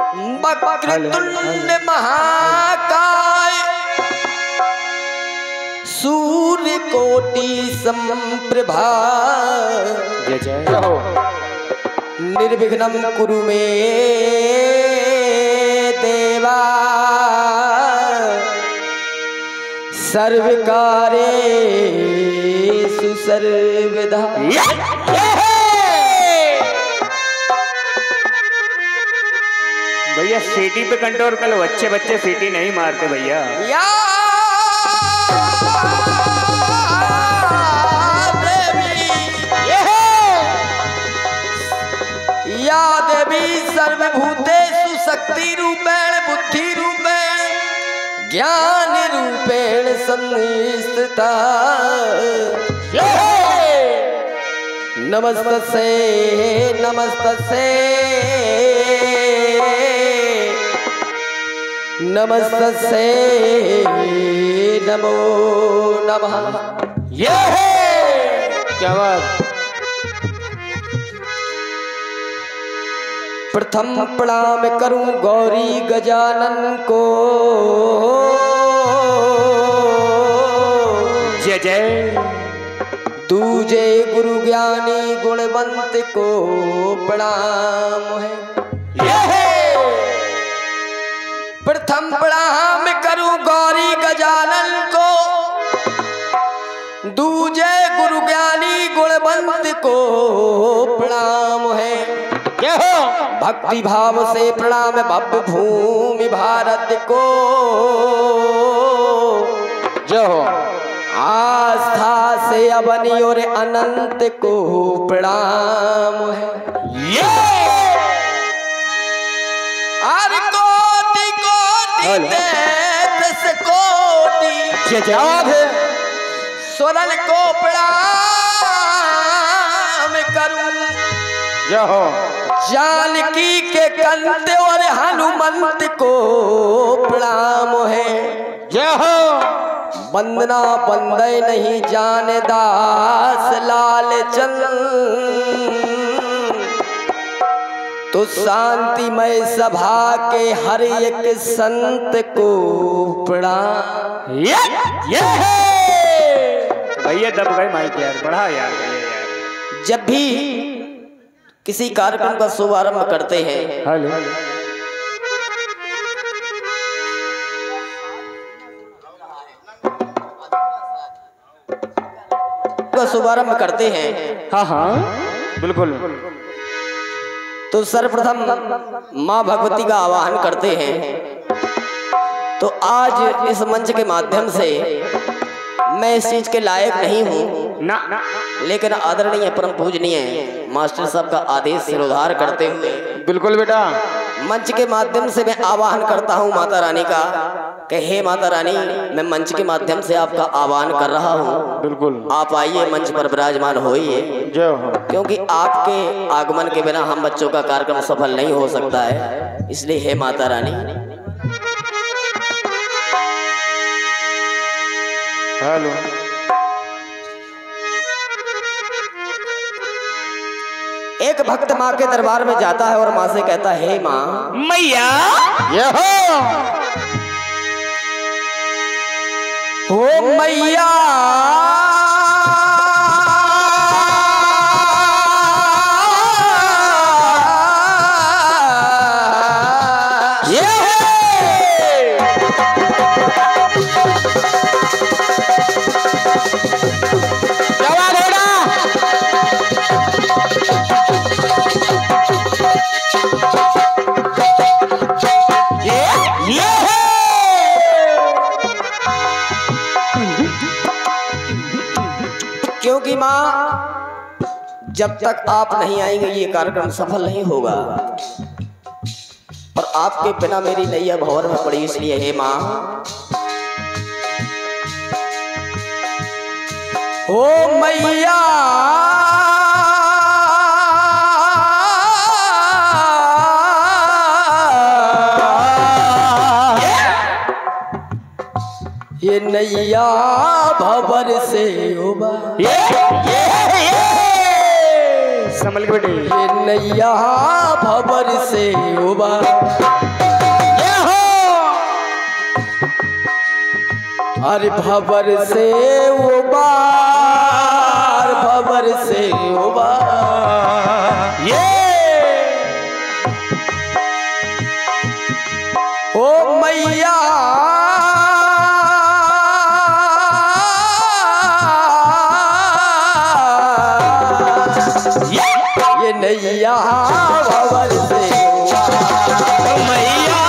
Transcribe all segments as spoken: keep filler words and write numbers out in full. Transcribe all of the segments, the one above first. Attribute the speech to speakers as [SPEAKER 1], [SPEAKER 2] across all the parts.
[SPEAKER 1] वक्रतुंड महाकाय सूर्य कोटि समप्रभा
[SPEAKER 2] जय जय हो।
[SPEAKER 1] निर्विघ्नं कुरु मे देवा सर्वकार्येषु सर्वदा।
[SPEAKER 2] भैया सीटी पे कंट्रोल कर लो, अच्छे बच्चे सीटी नहीं मारते भैया।
[SPEAKER 1] या देवी या देवी सर्वभूतेषु शक्ति रूपेण बुद्धि रूपेण ज्ञान रूपेण संस्थिता। नमस्तस्यै नमस्तस्यै नमस्तस्यै नमो नमः। ये
[SPEAKER 2] क्या बात।
[SPEAKER 1] प्रथम प्रणाम करूं गौरी गजानन को,
[SPEAKER 2] जय जय।
[SPEAKER 1] दूजे गुरु ज्ञानी गुणवंत को प्रणाम है। प्रथम प्रणाम करूं गौरी गजानन को, दूजे गुरु ज्ञानी गुणवंत को प्रणाम है। भक्ति भाव से प्रणाम भव्य भूमि भारत को,
[SPEAKER 2] जो
[SPEAKER 1] आस्था से अवनी और अनंत को प्रणाम है। ये हर कोटि कोटि तेजस कोटि स्वरल को प्रणाम करूं।
[SPEAKER 2] जो
[SPEAKER 1] जानकी के कंठ और हनुमंत को प्रणाम है।
[SPEAKER 2] जय हो।
[SPEAKER 1] वंदना बंदे नहीं जाने दास लाल चंद, तो शांतिमय सभा के हर एक संत को प्रणाम।
[SPEAKER 2] भैया दब गए माइक यार, बढ़ा यार, यार।
[SPEAKER 1] जब भी किसी कार्यक्रम का शुभारंभ करते हैं,
[SPEAKER 2] हेलो
[SPEAKER 1] का शुभारंभ करते हैं,
[SPEAKER 2] हाँ हाँ बिल्कुल,
[SPEAKER 1] तो सर्वप्रथम माँ भगवती का आवाहन करते हैं। तो आज इस मंच के माध्यम से मैं इस चीज के लायक नहीं हूँ
[SPEAKER 2] ना, ना।
[SPEAKER 1] लेकिन आदरणीय परम पूजनीय मास्टर साहब का आदेश सिरोधार करते हुए
[SPEAKER 2] बिल्कुल बेटा
[SPEAKER 1] मंच के माध्यम से मैं आवाहन करता हूँ माता रानी का कि हे माता रानी, मैं मंच के माध्यम से आपका आह्वान कर रहा हूँ।
[SPEAKER 2] बिल्कुल
[SPEAKER 1] आप आइए, मंच पर विराजमान होइए, क्योंकि आपके आगमन के बिना हम बच्चों का कार्यक्रम सफल नहीं हो सकता है। इसलिए हे माता रानी।
[SPEAKER 2] हेलो
[SPEAKER 1] एक भक्त माँ के दरबार में जाता है और माँ से कहता है, हे माँ
[SPEAKER 2] मैया
[SPEAKER 1] हो मैया क्योंकि माँ, जब तक आप नहीं आएंगे ये कार्यक्रम सफल नहीं होगा, और आपके बिना मेरी नैया भंवर में पड़ी। इसलिए हे माँ, ओ मैया ये नैया भंवर से उबा
[SPEAKER 2] संभल के बेटे।
[SPEAKER 1] ये नैया भवर से उबार, अरे भवर से उबार, भवर से उबार, ये ओ मैया ये नैया भवर से उबार, मैया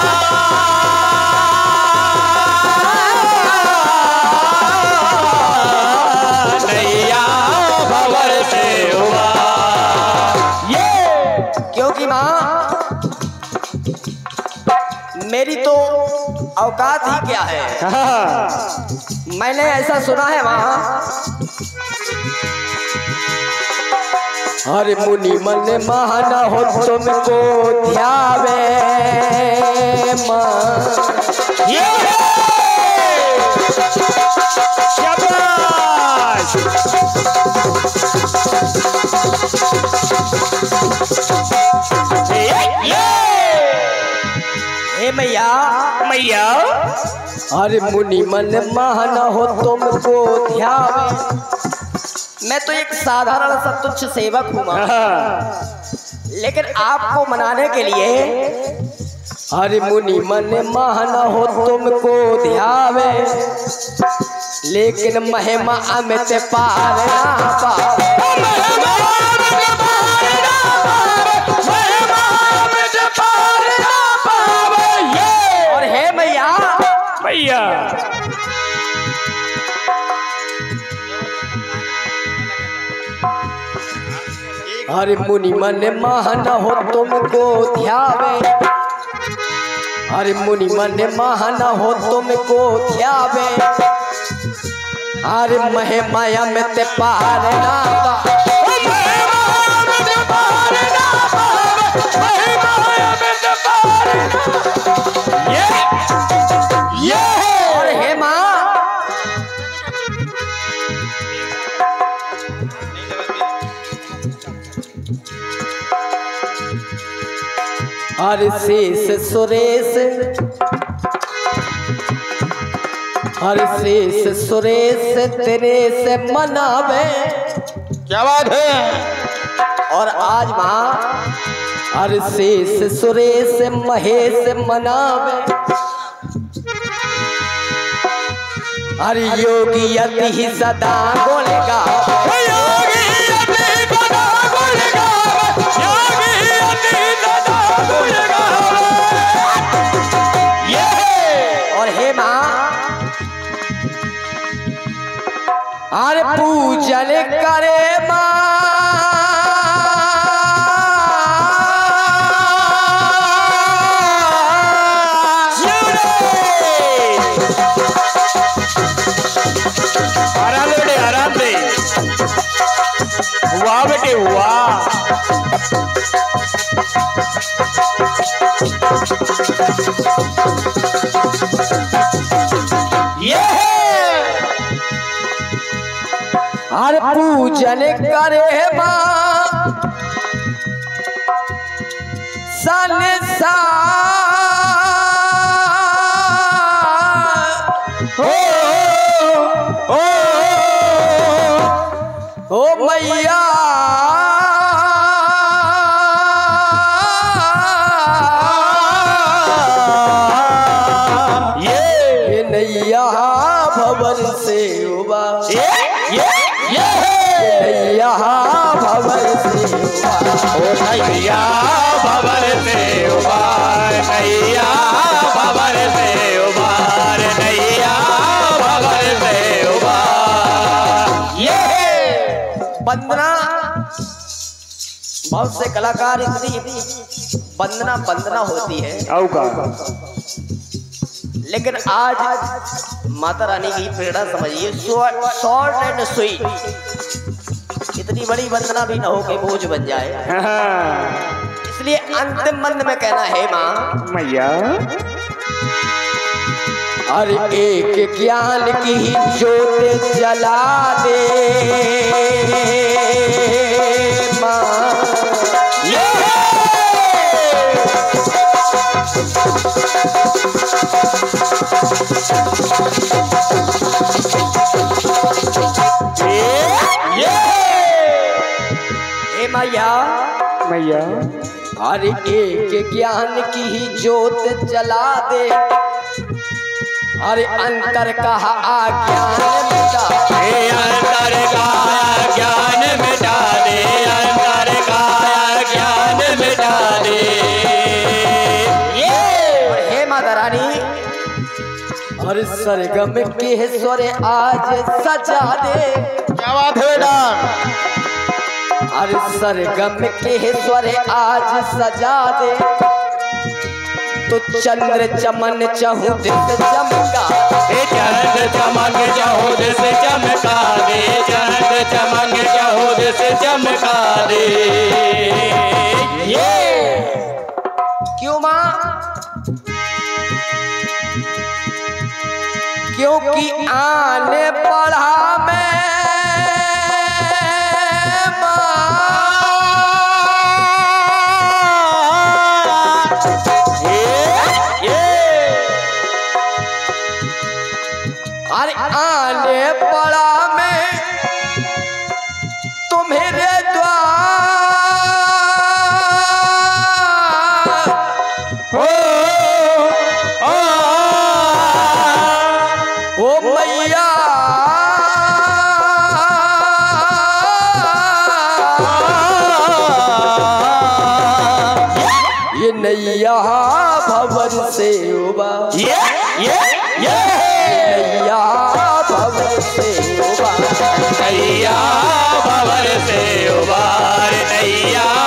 [SPEAKER 1] नैया भवर से उबार। ये क्योंकि माँ मेरी तो औकात ही क्या है। मैंने ऐसा सुना है वहां, हर मुनि मन महान हो तुमको ध्यावे मां, ये शाबाश। हे मैया मैया, अरे मुनि मन महान हो तुमको ध्यावे। मैं तो एक साधारण सा तुच्छ सेवक हूँ, लेकिन आपको मनाने के लिए हरि मुनि मन महान हो तुमको ध्यावे, लेकिन महिमा अमित पार ना पावे। और हे मैया मैया, हरि मुनि मन महान हो तुमको ध्यावे, हरि मुनि मन महान हो तुमको ध्यावे, हरि महिमा अमित पार ना पावे। और हे माँ हर शेष सुरेश, हर शेष सुरेश तेरे से मनावे। क्या बात है। और आज माँ हर शेष सुरेश महेश मनावे, हर योगी यति सदा गुण गावे। और हे माँ अरे पूजन करे माँ,
[SPEAKER 2] आराम से बेटे, आराम से। वाह बेटे वाह।
[SPEAKER 1] ये हर पूजन करे माँ संसार, हो हो हो मैया ये नैया भवन से उबार, ये ये ये नैया भवन से उबार, ओ नैया भवन से उबार, नैया भवन से उबार, नैया भवन से उबार। ये वंदना बहुत से कलाकार इतनी वंदना वंदना होती है, लेकिन आज माता रानी की प्रेरणा समझिए, शॉर्ट एंड स्वीट। इतनी बड़ी वंदना भी न हो कि बोझ बन जाए। इसलिए अंतिम मंद में कहना है माँ
[SPEAKER 2] मैया,
[SPEAKER 1] अरे एक ज्ञान की ज्योत जला दे माँ, मैया
[SPEAKER 2] मैया
[SPEAKER 1] हर एक ज्ञान की ही ज्योत जला दे, हर अंतर का ज्ञान मिटा दे,
[SPEAKER 3] अंतर का ज्ञान मिटा दे, अंतर का ज्ञान मिटा दे।
[SPEAKER 1] ये हे माता रानी हर सरगम के स्वर आज सजा दे।
[SPEAKER 3] क्या बात है बेटा?
[SPEAKER 1] हर सरगम के स्वर आज सजा दे, तो चंद्र चमन चहुद से चमका
[SPEAKER 3] दे, चंद्र चमक चहुद से चमका दे, चंद्र चमक चहुद से चमका दे।
[SPEAKER 1] ये क्यों माँ? क्योंकि आने पढ़ा मैं आने पड़ा मैं तुम्हारे द्वार हो, ओ मैया ये नैया भवन से उबार,
[SPEAKER 3] ये ये ये
[SPEAKER 1] नैया भवन से उबार,
[SPEAKER 3] नैया भवन से उबार, नैया